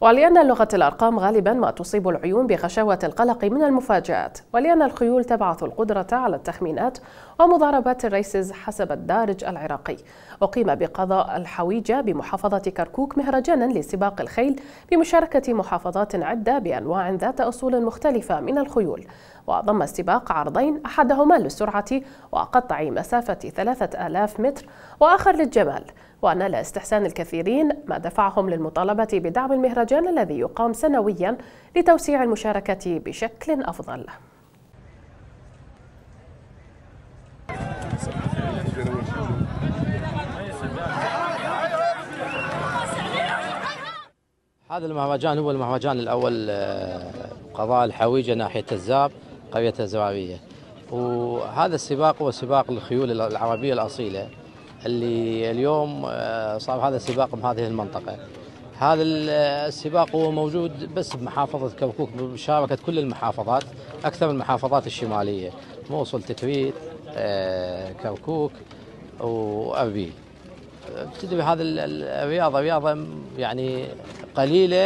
ولأن لغة الأرقام غالبا ما تصيب العيون بغشاوة القلق من المفاجآت، ولأن الخيول تبعث القدرة على التخمينات ومضاربات الريسز حسب الدارج العراقي، أقيم بقضاء الحويجة بمحافظة كركوك مهرجانا لسباق الخيل بمشاركة محافظات عدة بأنواع ذات أصول مختلفة من الخيول. وضم السباق عرضين، أحدهما للسرعة وقطع مسافة 3000 متر وآخر للجمال، ونال استحسان الكثيرين ما دفعهم للمطالبة بدعم المهرجان الذي يقام سنويا لتوسيع المشاركة بشكل أفضل. هذا المهرجان هو المهرجان الأول قضاء الحويجة ناحية الزاب قرية الزرارية، وهذا السباق هو سباق الخيول العربية الأصيلة اللي اليوم صار هذا السباق بهذه المنطقة. هذا السباق هو موجود بس بمحافظة كركوك بمشاركة كل المحافظات، أكثر من المحافظات الشمالية، موصل، تكريت، كركوك وأربيل. تدري هذه الرياضة رياضة يعني قليلة،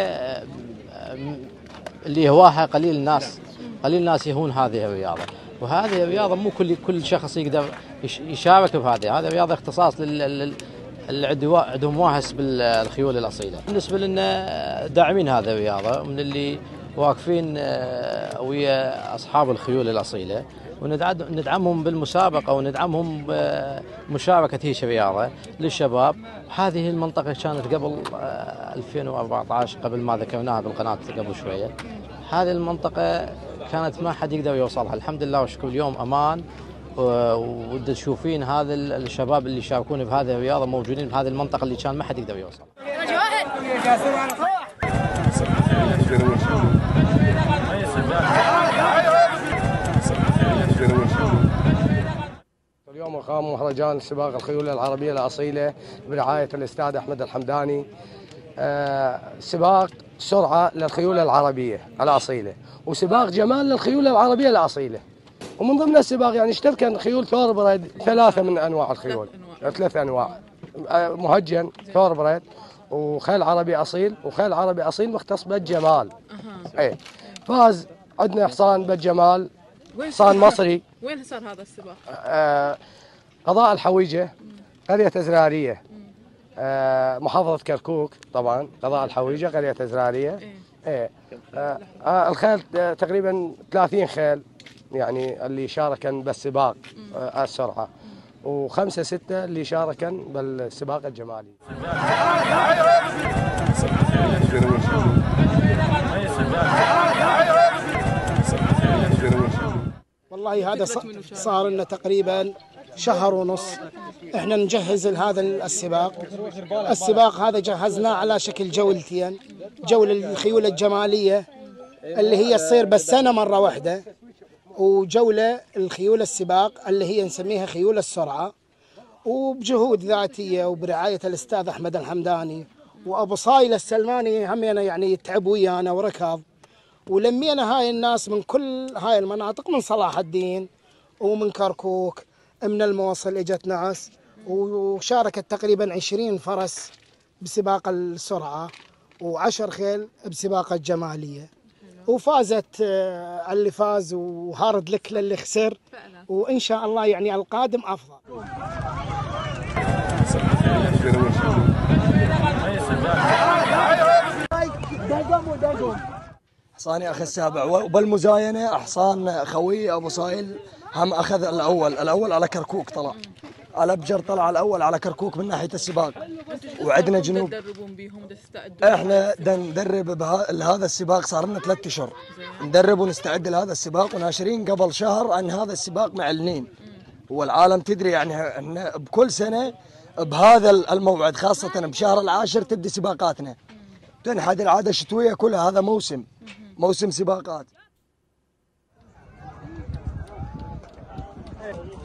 اللي هواها قليل الناس يهون هذه الرياضة، وهذه الرياضة مو كل شخص يقدر يشارك بهذه. هذه رياضة اختصاص اللي عندهم واهس بالخيول الأصيلة. بالنسبة لنا داعمين هذه الرياضة، من اللي واقفين ويا أصحاب الخيول الأصيلة، وندعمهم بالمسابقة وندعمهم بمشاركة هيش رياضة للشباب. هذه المنطقة كانت قبل 2014 قبل ما ذكرناها بالقناة قبل شوية، هذه المنطقة كانت ما حد يقدر يوصلها. الحمد لله والشكر اليوم أمان، وتشوفين هذا الشباب اللي يشاركون بهذه الرياضة موجودين بهذه المنطقة اللي كان ما حد يقدر يوصل. اليوم أقام مهرجان سباق الخيول العربية الأصيلة برعاية الأستاذ أحمد الحمداني، سباق سرعة للخيول العربية الأصيلة وسباق جمال للخيول العربية الأصيلة. ومن ضمن السباق يعني اشترك خيول ثوربريد، 3 من أنواع الخيول، 3 أنواع، مهجن، ثوربريد، وخيل عربي أصيل، وخيل عربي أصيل مختص بالجمال. ايه، فاز عندنا حصان بالجمال، حصان مصري. وين صار هذا السباق؟ قضاء الحويجة قرية زرارية، محافظة كركوك. طبعا قضاء الحويجة قرية زرارية. ايه، الخيل تقريبا 30 خيل يعني اللي شاركن بالسباق السرعة، و5 6 اللي شاركن بالسباق الجمالي. والله هذا صار لنا تقريبا شهر ونص احنا نجهز لهذا السباق هذا جهزناه على شكل جولتين، جولة الخيول الجمالية اللي هي تصير بالسنة مرة واحدة، وجولة الخيول السباق اللي هي نسميها خيول السرعة. وبجهود ذاتية وبرعاية الأستاذ أحمد الحمداني وأبو صايل السلماني همينا يعني يتعب ويانا وركض، ولمينا هاي الناس من كل هاي المناطق، من صلاح الدين ومن كركوك، من الموصل اجت ناس، وشاركت تقريبا 20 فرس بسباق السرعة و10 خيل بسباق الجمالية، وفازت اللي فاز وهارد لك للي خسر، وإن شاء الله يعني القادم أفضل. حصاني أخذ السابع، وبالمزاينة حصان خوي أبو صايل هم أخذ الأول على كركوك، طلع على بجر، طلع الأول على كركوك من ناحية السباق. وعندنا جنوب تدربون بيهم تستعدون؟ احنا ندرب لهذا السباق صار لنا 3 أشهر ندرب ونستعد لهذا السباق، وناشرين قبل شهر عن هذا السباق معلنين. والعالم تدري يعني احنا بكل سنة بهذا الموعد خاصة بشهر العاشر تبدي سباقاتنا، تنحد العادة الشتوية كلها، هذا موسم سباقات.